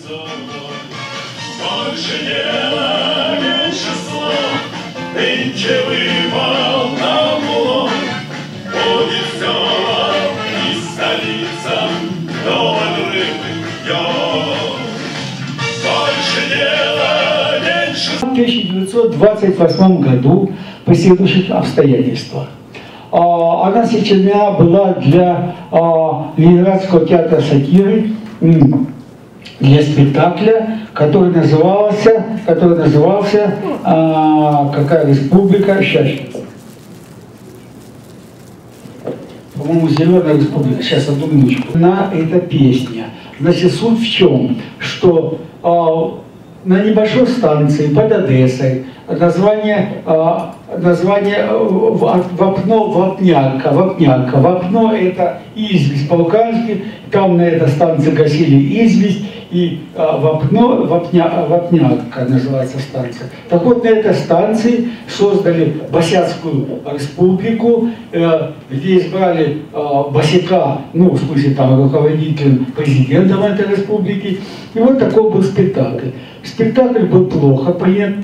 Больше дела, меньше слов, нынче выпал нам улов. Будет снова и столица новой рыбы пьет. Больше дела, меньше слов. В 1928 году по следующих обстоятельствах. Она сочинена была для Ленинградского театра сатиры, для спектакля, который назывался «Какая республика?» Сейчас. По-моему, «Зеленая республика». Сейчас, одну минуточку. Это песня. Значит, суть в чем? Что на небольшой станции под Одессой название Вапнярка. Вапно – это известь по-лукански. Там на этой станции гасили известь. И Вапнярка называется станция. Так вот, на этой станции создали Босяцкую республику, где избрали Босяка, ну, в смысле, там, руководителем, президентом этой республики. И вот такой был спектакль. Спектакль был плохо принят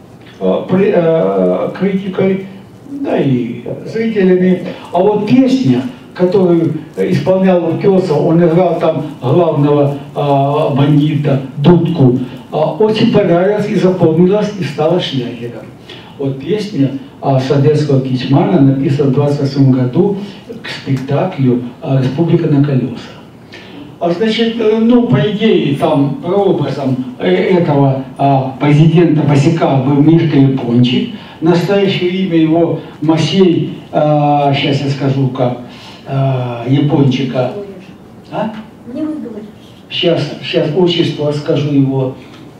критикой, да и зрителями. А вот песня, которую исполнял Утесов, он играл там главного бандита Дудку, очень понравилась и запомнилась, и стала шлягером. Вот песня Садетского Кичмана написана в 1928 году к спектаклю «Республика на колесах». Значит, ну, по идее, там, прообразом этого президента Босяка был Мишка Япончик. Настоящее имя его Масей, сейчас я скажу как, Япончика. А? Сейчас отчество скажу его.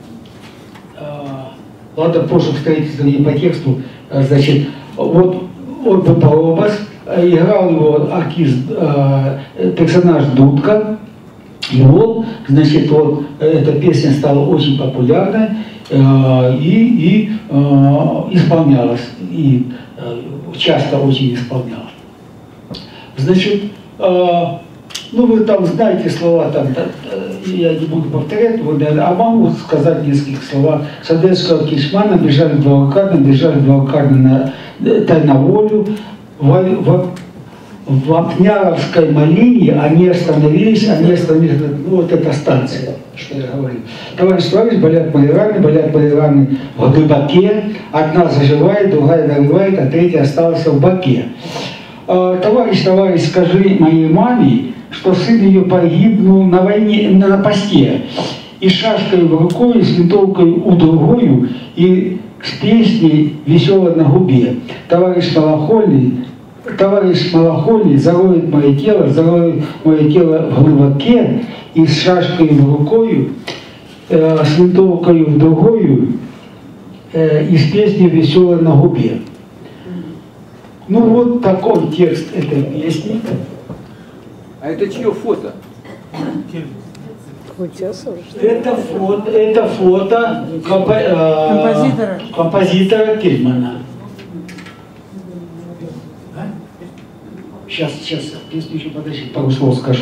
Ладно, позже встретиться не по тексту. Значит, вот он был прообраз, играл его персонаж Дудка. И вот, значит, вот эта песня стала очень популярной и исполнялась, и часто очень исполнялась. Значит, ну вы там знаете слова, там, я не буду повторять, вот, а могу сказать несколько слов. С Одесского Кичмана бежали два Вакарна на волю. В Вапняровской малине они остановились, ну вот эта станция, что я говорил. Товарищ, болят мои раны в глубоке, одна заживает, другая наливает, а третья осталась в боке. Товарищ, скажи моей маме, что сын ее погибнул на войне, на посте, и шашкой в рукой, с винтовкой у другую, и с песней веселой на губе. Товарищ Малахольный зароет мое тело в глубоке, и с шашкой в рукою, с винтовкой в другую, и с песней веселой на губе. Ну вот такой текст этой песни. А это чье фото? Это фото композитора Кельмана. Сейчас, песню еще подожди, пару слов скажу.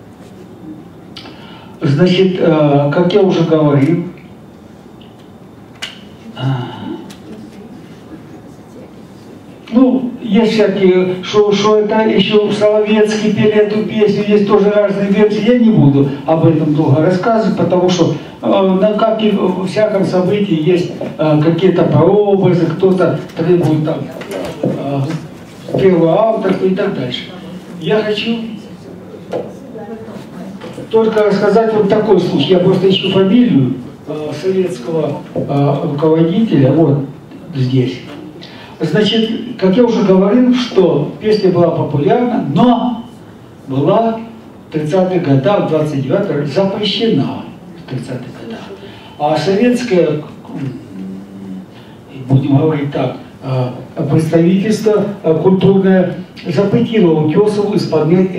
Значит, как я уже говорил, ну, есть всякие, что это еще Соловецкий пели эту песню, есть тоже разные версии, я не буду об этом долго рассказывать, потому что как и во всяком событии есть какие-то прообразы, кто-то требует там первого автора и так дальше. Я хочу только рассказать вот такой случай. Я просто ищу фамилию советского руководителя, вот здесь. Значит, как я уже говорил, что песня была популярна, но была в 30-х годах, в 29-х запрещена в 30-х годах. А советское, будем говорить так, представительство культурное запретило Утесову исполнять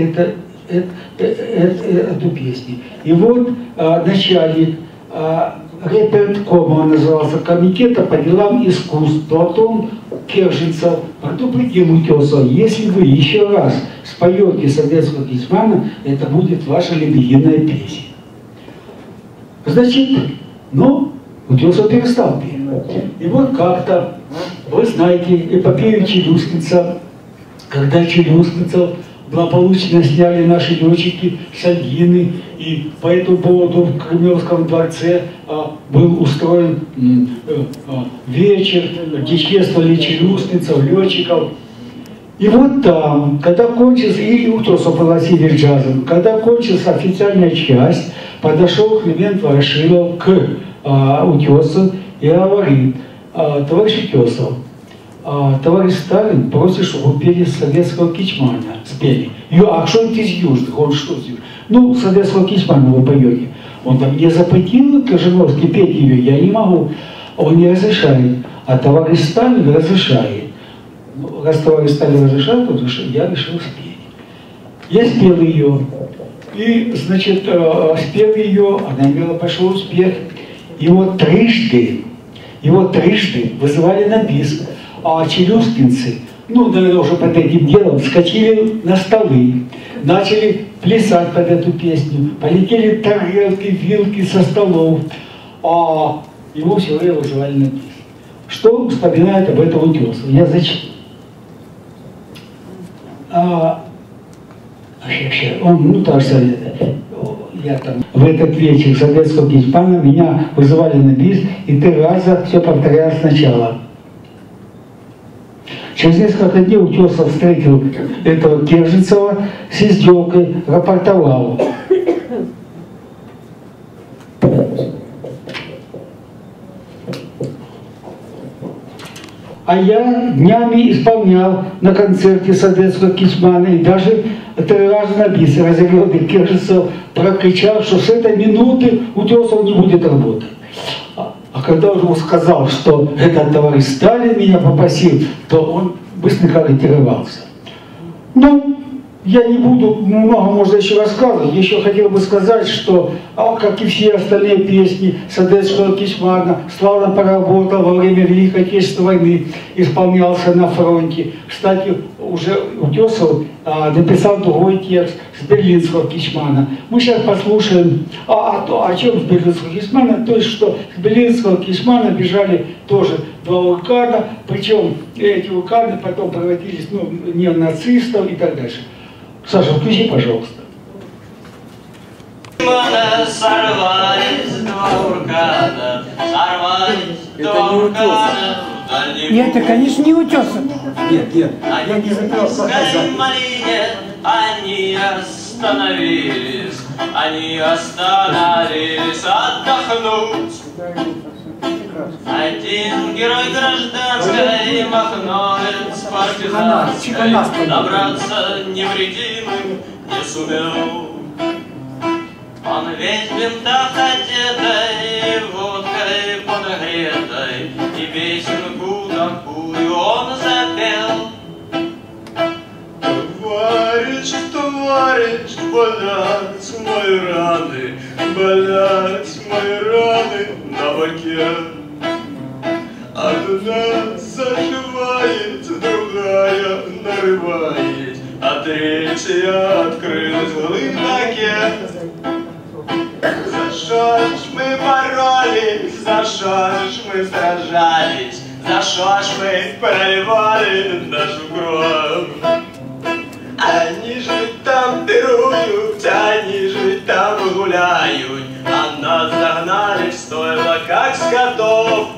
эту песню. И вот начальник реперткома, назывался, комитета по делам искусств, Платон Керженцев, предупредил Утесова: если вы еще раз споете Садетского Кичмана, это будет ваша лебединая песня. значит, ну, Утесов перестал петь. И вот как-то, вы знаете, эпопею Челюскинца, когда Челюскинцев благополучно сняли наши летчики с Альгины, и по этому поводу в Кремлевском дворце был устроен вечер, где чествовали челюскинцев, летчиков. И вот там, когда кончился, и Утесов пригласили джазом, когда кончилась официальная часть, подошел Климент Ворошилов к Утесову и говорит: товарищ Утесов, товарищ Сталин просит, чтобы вы пели советского Кичмана, спели. А что-нибудь из Южных? Он что из Южных? Ну, советского Кичмана вы поете. Он там мне запретил Кожановский петь ее, я не могу. Он не разрешает, а товарищ Сталин разрешает. Ну, раз товарищ Сталин разрешает, то я решил спеть. Я спел ее. И, значит, спел ее, она имела большой успех. Его трижды вызывали на бис. А челюскинцы, ну, наверное, уже под этим делом, вскочили на столы, начали плясать под эту песню, полетели тарелки, вилки со столов, а его все время вызывали на бис. Что вспоминает об этом Утесов? Я зачем? Он, я там в этот вечер советского Кичмана меня вызывали на бис, и 3 раза все повторял сначала. Через несколько дней Утесов встретил этого Керженцева с издевкой, рапортовал: а я днями исполнял на концерте советского Кичмана и даже 3 раза на бис. Разъяренный Керженцев прокричал, что с этой минуты Утесов не будет работать. А когда он сказал, что этот товарищ Сталин меня попросил, то он быстренько ретировался. Ну, я не буду много, можно еще рассказывать. Еще хотел бы сказать, что, как и все остальные песни советского Кичмана, славно поработал во время Великой Отечественной войны, исполнялся на фронте. Кстати, уже Утесов написал другой текст с берлинского Кичмана. Мы сейчас послушаем, о чем с берлинского Кичмана, то есть, что с берлинского Кичмана бежали тоже 2 вулкана, причем эти вулканы потом превратились, ну, не в нацистов и так дальше. Саша, включи, пожалуйста. Сорвались 2 вулкана, сорвались 2 вулкана. Нет, это, конечно, не Утесов. Нет, я не запел, они остановились отдохнуть. Один герой гражданской махновец партизанской добраться невредимым не сумел. Он весь в бинтах одетый, водкой подогретой, и песенку такую он запел. Товарищ, товарищ, болят мои раны, болят мои раны на боке. Одна заживает, другая нарывает, а третья открылась в глубоке. За что ж мы боролись, за что ж мы сражались, за что ж мы проливали нашу кровь. Они же там пируют, они же там гуляют, а нас загнали в стойло, как скотов.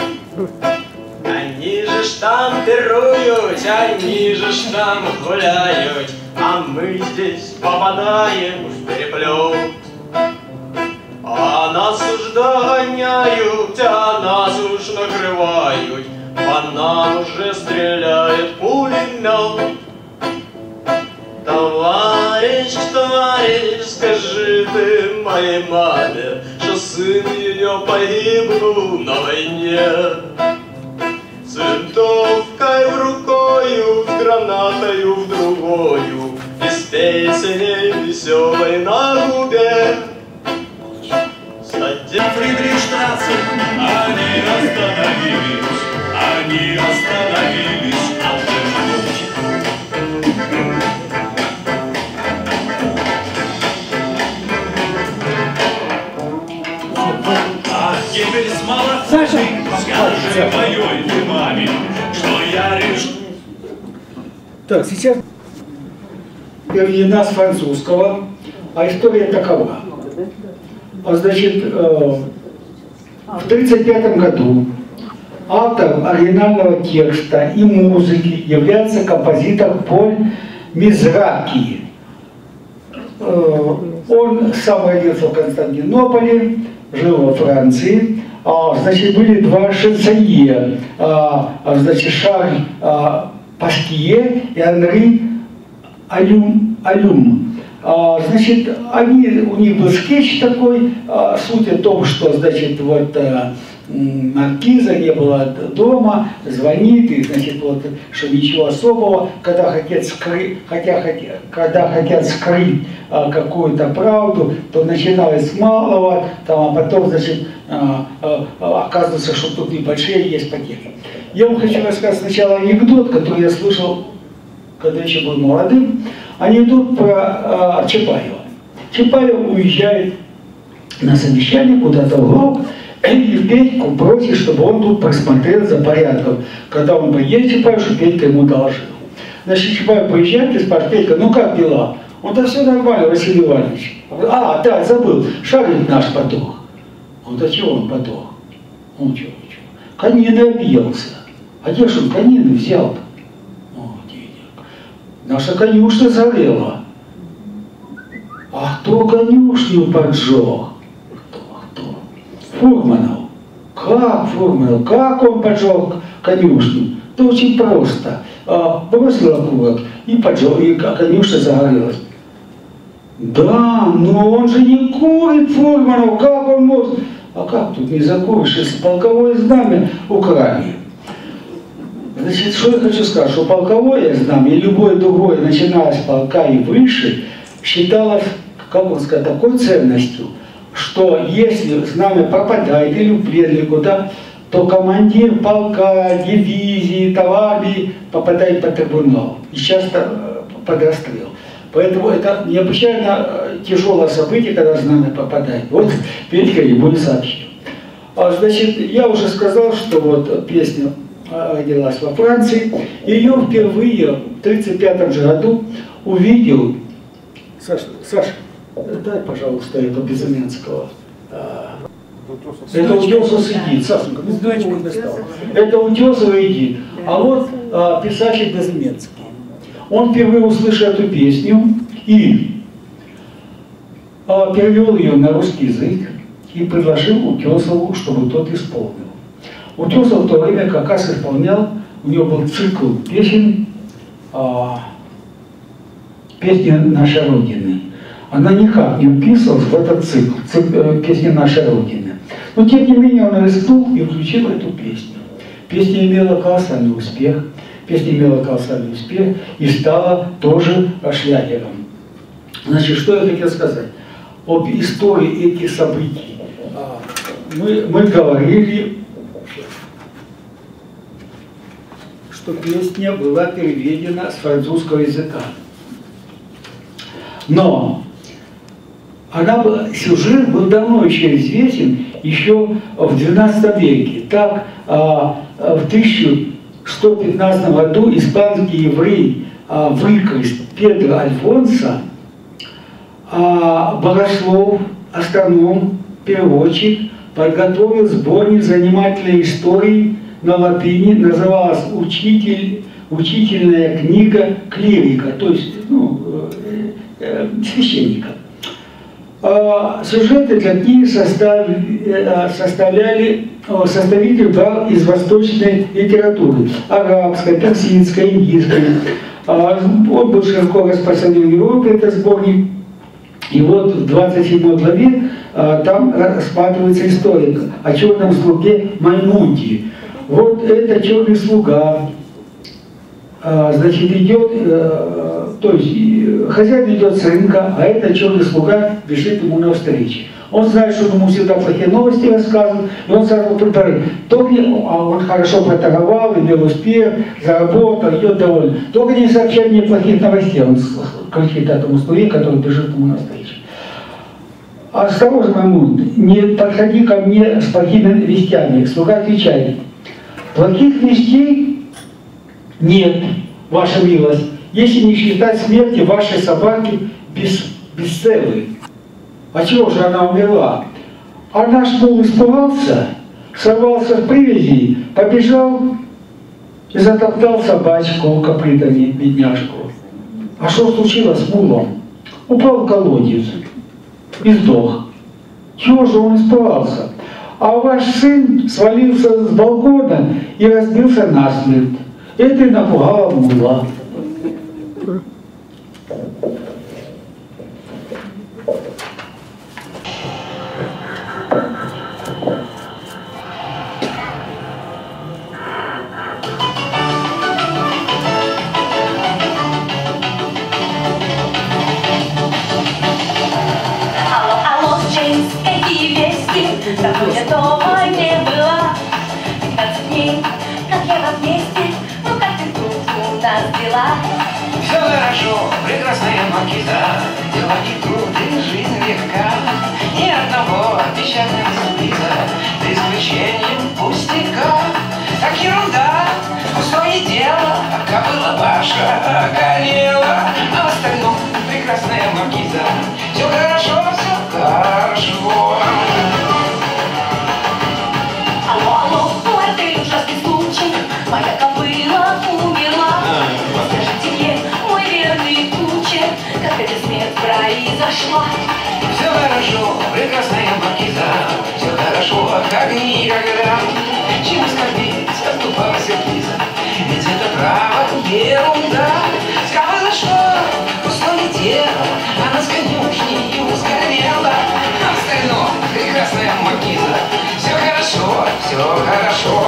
Они же ж там пируют, они же ж там гуляют, а мы здесь попадаем в переплет. А нас уж догоняют, а нас уж накрывают, по нам уже стреляет пулемет. Товарищ, товарищ, скажи ты моей маме, что сын ее погибнул на войне. С винтовкой в рукою, с гранатою в другою, и с песней веселой на губе. Фридрихштрассе они остановились отдохнуть. теперь с молодцами. Саша! Скажи моей ты маме, что я решу. Так, сейчас переведена с французского, а история такова. Значит, в 1935 году автором оригинального текста и музыки является композитор Поль Мизраки. Он сам родился в Константинополе, жил во Франции. Значит, были два шансонье, значит, Шарль Паские и Анри Алюм. Значит, у них был скетч такой, суть о том, что, значит, вот маркиза не было дома, звонит, и, значит, вот, что ничего особого, когда хотят скрыть какую-то правду, то начиналось с малого, там, а потом, значит, оказывается, что тут небольшие есть потери. Я вам хочу рассказать сначала анекдот, который я слышал, когда еще был молодым. Анекдот про Чапаева. Чапаев уезжает на совещание куда-то в Лог, и Петьку просит, чтобы он тут просмотрел за порядком. Когда он приедет, Чапаев, что Петька ему доложил. Значит, Чапаев приезжает и спрашивает: Петька, ну как дела? Он: да все нормально, Василий Иванович. А, да, забыл, шарик наш потух. Он: да чего он потух? Он чего? Конины объелся. А где же он конины взял-то? О, денег. Наша конюшня зарела. А кто конюшню поджег? Кто? Фурманов. Как Фурманов? Как он поджег конюшню? Да очень просто. Бросил окурок и поджег, и конюшня загорелась. Да, но он же не курит, Фурманов, как он может? А как тут не закуришь, если полковое знамя украли? Значит, что я хочу сказать, что полковое знамя и любое другое, начиная с полка и выше, считалось, как он сказал, такой ценностью, что если знамя пропадает или в плен куда, то командир полка, дивизии, товарищи попадает под трибунал и часто под расстрел. Поэтому это необычайно тяжелое событие, когда знамя попадает. Вот Петька ему сообщил. Значит, я уже сказал, что вот песня родилась во Франции. Ее впервые в 1935 же году увидел... Саша, дай, пожалуйста, это Безыменского. Это Утесов сидит. Сашенька, это Утесов идет. А вот писатель Безыменский. Он впервые услышал эту песню и перевел ее на русский язык и предложил Утесову, чтобы тот исполнил. Утесов в то время как раз исполнял, у него был цикл песен, «Песни нашей Родины». Она никак не вписывалась в этот цикл «Песни нашей Родины». Но тем не менее он рискнул и включил эту песню. Песня имела колоссальный успех. Песня имела колоссальный успех и стала тоже шлягером. Значит, что я хотел сказать? Об истории этих событий. Мы говорили, что песня была переведена с французского языка. Но сюжет был давно еще известен, еще в XII веке. Так, в 1115 году испанский еврей выкрест Педро Альфонсо, богослов, астроном, переводчик, подготовил сборник занимательной истории на латыни, называлась «Учительная книга клирика», то есть священника. Сюжеты для книги составитель брал из восточной литературы, арабской, персидской, индийской. Он был широко распространен в Европе, этот сборник. И вот в 27 главе там рассматривается история о черном слуге Маймуде. Вот это черный слуга, значит, идет, то есть хозяин идет с рынка, а этот черный слуга бежит ему навстречу. Он знает, что ему всегда плохие новости рассказывают, и он сразу прибавит. Он хорошо проторговал, имел успех, заработал, идет доволен. Только не сообщает мне плохих новостей, он кричит этому слуге, который бежит ему навстречу. осторожно, Мамут, не подходи ко мне с плохими вестями. Слуга отвечает: плохих вестей нет, ваша милость, если не считать смерти вашей собаки бесцелой. А чего же она умерла? А наш мул испугался, сорвался с привязи, побежал и затоптал собачку копытами, бедняжку. А что случилось с мулом? Упал в колодец и сдох. Чего же он испугался? А ваш сын свалился с балкона и разбился насмерть. Это и напугало мула. Давно я дома не была, 15 дней, как я во вместе, ну как ты трубку нас взяла. Все хорошо, прекрасная маркиза, дела идут и жизнь легка. Ни одного печального сюрприза, за исключением пустяка. Так ерунда, пустое дело, кобыла ваша околела. А в остальном прекрасная маркиза, все хорошо, все хорошо. Моя кобыла умерла. Скажите мне, мой верный кучер, как эта смерть произошла? Все хорошо, прекрасная маркиза, все хорошо, как никогда. Чему скорбеть, оступалась Лиза, ведь это право ерунда. С кобылой что, пустое дело, она с конюшни и ускорела. А в остальном прекрасная маркиза, все хорошо, все хорошо.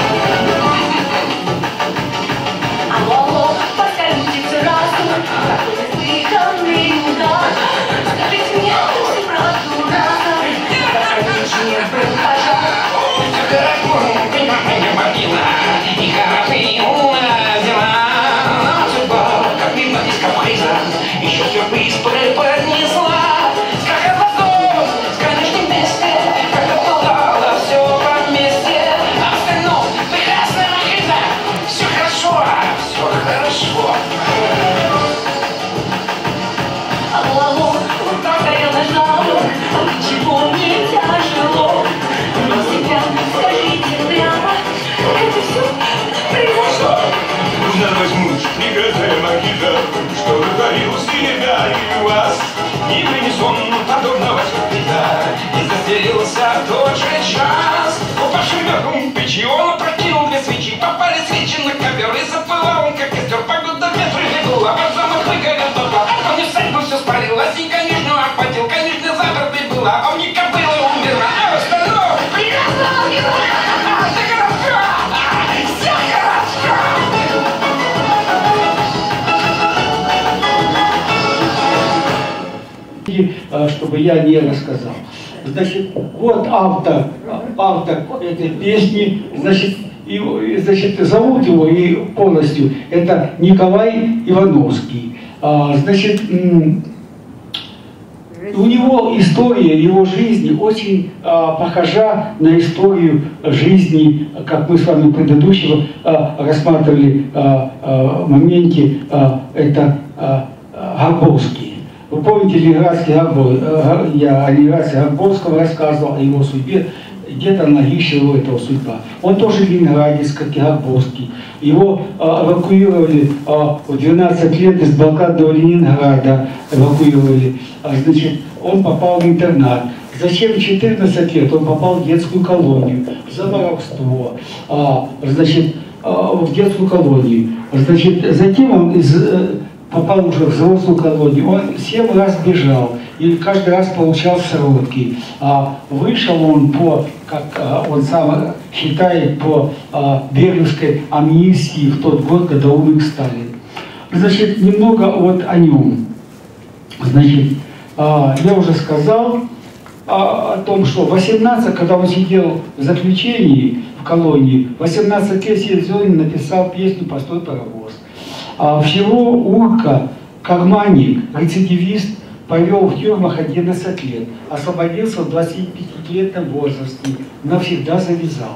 Алло, подскажите сразу, какой неслыханный удар. Скажите мне всю правду разом, расскажите мне про пожар. Все хорошо, прекрасная маркиза, и хорошие дела. Нам судьба, как мимо из каприза, еще сюрприз преподнесла. Скакать в дом, с конечным месте, как отпадало все вместе. А в остальном прекрасная маркиза, все хорошо, все хорошо. Алло, вот так горел наш навык, ничего не тяжело. Но себя скажите прямо, это все произошло. Нужно возьмут прекрасная маркиза, что вытворил себя и вас. Не принес он подобного сюрприза, И застрелился в тот же час. Упавшим верхом печи он опрокинул две свечи. Попали свечи на ковер и запылал он, как костер. Погода ветры легла, а под замок выгорел дотла. Он не всадьбу все спалилось и конюшню обхватил. Конюшня запертой была, а у них кобыла умерла. А в остальном прекрасно умерла. Все хорошо, все хорошо. Чтобы я не рассказал. Значит, вот автор этой песни, значит, зовут его и полностью, это Николай Ивановский. Значит, у него история его жизни очень похожа на историю жизни, как мы с вами предыдущего рассматривали моменте, это Горбовский. Вы помните Ленинградский Горбов? Я о Ленинградском Горбовском рассказывал, о его судьбе. Где-то аналогична этого судьба. Он тоже ленинградец, как и Горбовский. Его эвакуировали в 12 лет из блокадного Ленинграда. Эвакуировали. Значит, он попал в интернат. Зачем в 14 лет он попал в детскую колонию за воровство. Значит, в детскую колонию. Значит, затем он попал уже в взрослую колонию. Он 7 раз бежал и каждый раз получал сроки. Вышел он по, как он сам считает, по Берлинской амнистии в тот год, когда умер Сталин. Значит, немного вот о нем. Значит, я уже сказал о том, что 18, когда он сидел в заключении в колонии, 18 лет Селезенин написал песню «Постой, паровоз». Всего Урка, карманник, рецидивист, провел в тюрьмах 11 лет, освободился в 25-летнем возрасте, навсегда завязал.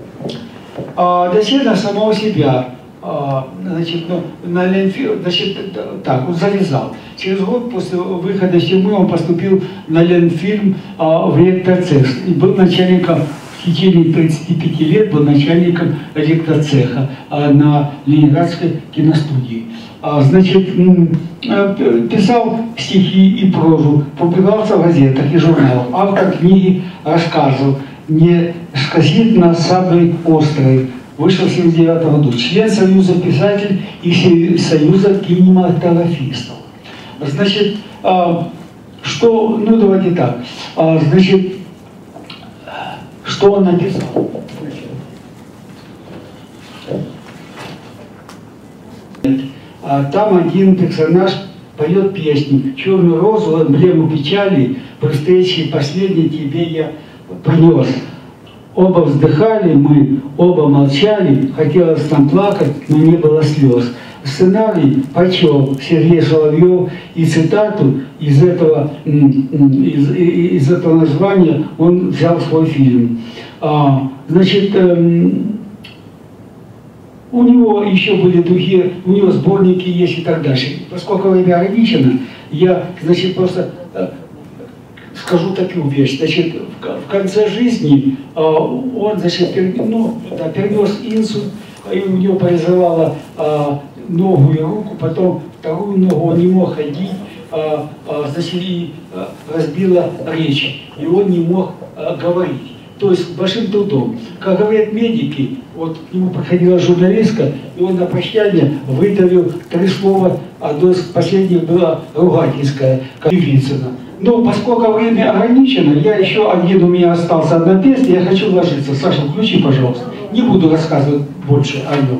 Досед самого себя, значит, на Ленфильм, значит, так, он завязал. Через год после выхода из тюрьмы он поступил на Ленфильм в электротех и был начальником, в течение 35 лет был начальником электротеха на Ленинградской киностудии. Значит, писал стихи и прозу, публиковался в газетах и журналах, автор книги рассказов «Несказительно саблей острой», вышел в 1979 году, член Союза писателей и Союза кинематографистов. Значит, что, ну давайте так, значит, что он написал? Там один персонаж поет песни «Черную розу, эмблему печали, при встрече последней тебе я принес». Оба вздыхали мы, оба молчали, хотелось нам плакать, но не было слез. Сценарий прочел Сергей Соловьев, и цитату из этого названия он взял в свой фильм. Значит, у него еще были другие, у него сборники есть и так дальше. Поскольку время ограничено, я, значит, просто скажу такую вещь. Значит, в конце жизни он, значит, перенес инсульт, и у него парализовала ногу и руку, потом вторую ногу он не мог ходить, значит, и разбила речь, и он не мог говорить. То есть большим трудом. Как говорят медики, вот к нему проходила журналистка, и он на прощание выдавил 3 слова, одно из последних было ругательское, как Вицина. Но поскольку время ограничено, я еще один, у меня остался одна песня, я хочу вложиться. Саша, включи, пожалуйста. Не буду рассказывать больше о нем.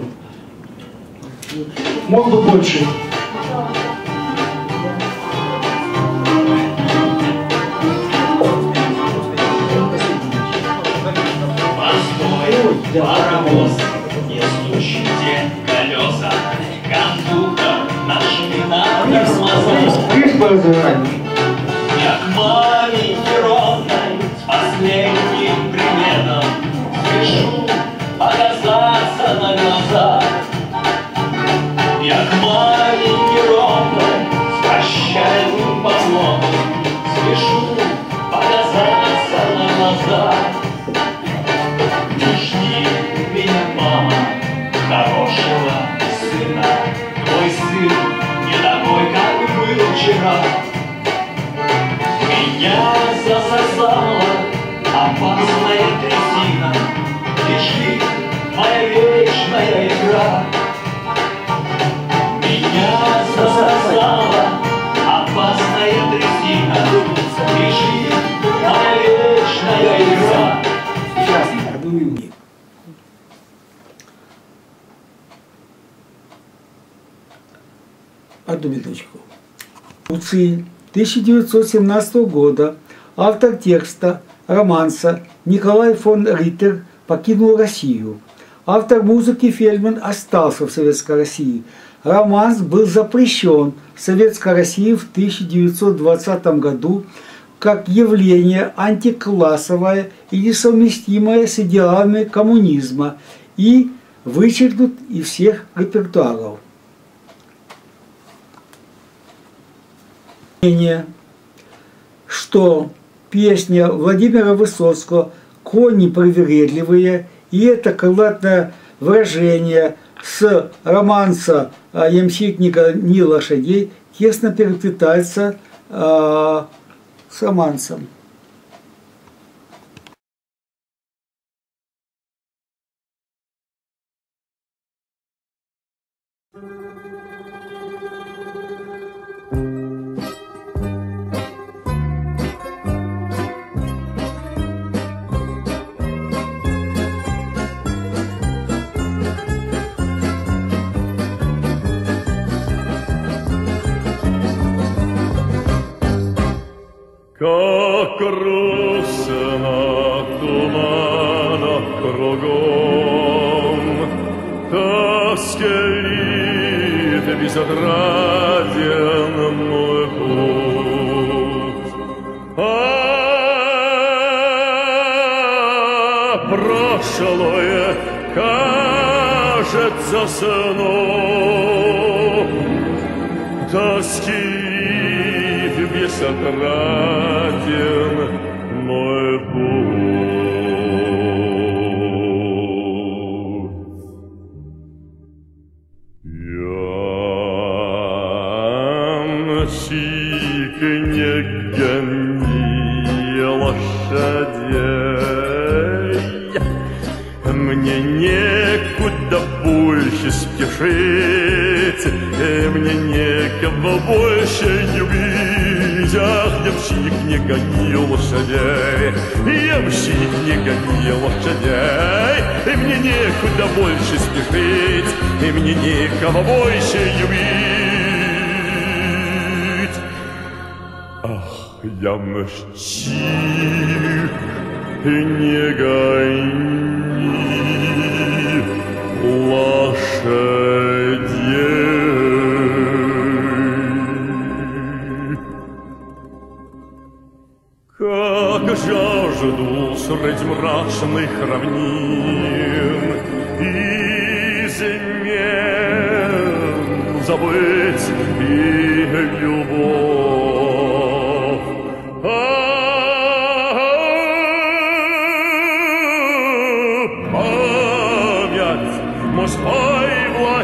Мог бы больше. Паровоз, не стучите колеса, кондуктор нашими на тормоза. Я к маменьке родной с последним приметом спешу показаться на глаза. Я к маменьке родной с прощальным поклоном спешу показаться на глаза. Хорошего сына, твой сын не такой, как был вчера. Меня засосала опасная трясина, лежит моя вечная игра. Меня засосала опасная трясина, лежит моя вечная игра. Сейчас, одну минуту. Одну минуточку. 1917 года автор текста романса Николай фон Риттер покинул Россию. Автор музыки Фельдман остался в Советской России. Романс был запрещен в Советской России в 1920 году как явление антиклассовое и несовместимое с идеалами коммунизма и вычеркнут из всех репертуаров. Что песня Владимира Высоцкого «Кони привередливые» и это крылатное выражение с романса «Ямщик ни лошадей» тесно переплетается с романсом. Как грустно в туманах кругом, тоскливит безотраден мой путь. Прошлое кажется сном, тоскливо бесотраден мой путь. Не гони лошадей, мне некуда больше спешить, мне некого больше любить. Ах, ямщик, не гони лошадей, ямщик, не гони лошадей, мне некуда больше спешить, мне некого больше любить. Ах, ямщик, не гони лошадей. Как жажду средь мрачных равнин измен забыть и любовь. Память мужской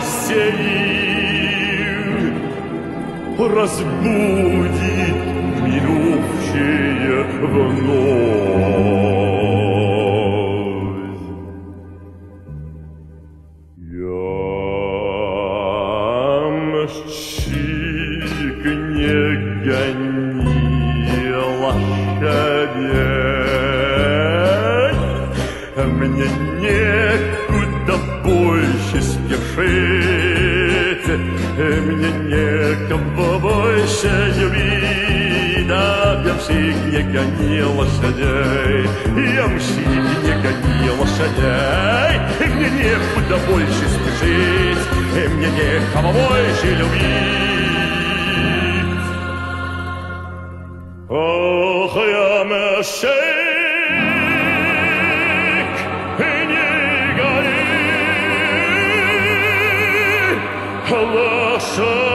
властелин разбудит минувшие вновь. Ямщик, не гони лошадей, мне некуда больше спешить, мне некого больше любить. Да, ямщик, не гони лошадей, ямщик, не гони лошадей, мне некуда больше спешить, мне некого больше любить. Ох, ямщик, не гони лошадей.